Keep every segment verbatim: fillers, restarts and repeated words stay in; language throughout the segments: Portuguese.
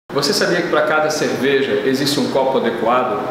Você sabia que para cada cerveja existe um copo adequado?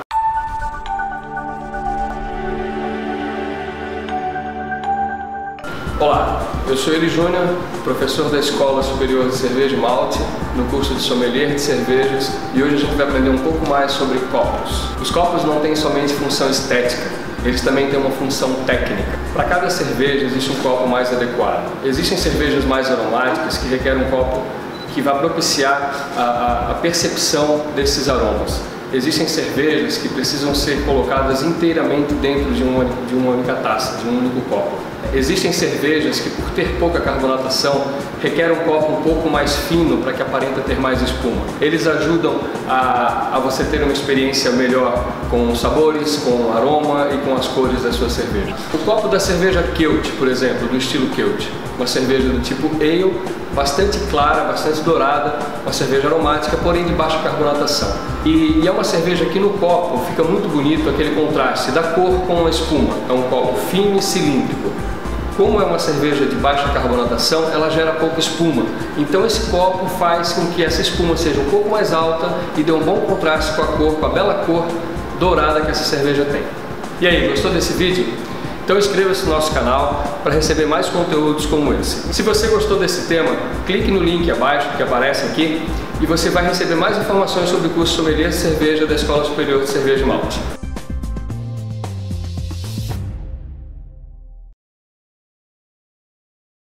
Olá, eu sou Eli Júnior, professor da Escola Superior de Cerveja e Malte, no curso de Sommelier de Cervejas, e hoje a gente vai aprender um pouco mais sobre copos. Os copos não têm somente função estética, eles também têm uma função técnica. Para cada cerveja existe um copo mais adequado. Existem cervejas mais aromáticas que requerem um copo que vai propiciar a, a, a percepção desses aromas. Existem cervejas que precisam ser colocadas inteiramente dentro de uma, de uma única taça, de um único copo. Existem cervejas que, por ter pouca carbonatação, requerem um copo um pouco mais fino para que aparenta ter mais espuma. Eles ajudam a, a você ter uma experiência melhor com os sabores, com o aroma e com as cores da sua cerveja. O copo da cerveja Kelt, por exemplo, do estilo Kelt, uma cerveja do tipo Ale, bastante clara, bastante dourada, uma cerveja aromática, porém de baixa carbonatação. E, e é uma cerveja que no copo fica muito bonito aquele contraste da cor com a espuma. É um copo fino e cilíndrico. Como é uma cerveja de baixa carbonatação, ela gera pouca espuma. Então esse copo faz com que essa espuma seja um pouco mais alta e dê um bom contraste com a cor, com a bela cor dourada que essa cerveja tem. E aí, gostou desse vídeo? Então inscreva-se no nosso canal para receber mais conteúdos como esse. Se você gostou desse tema, clique no link abaixo que aparece aqui e você vai receber mais informações sobre o curso Sommelier de Cerveja da Escola Superior de Cerveja e Malte.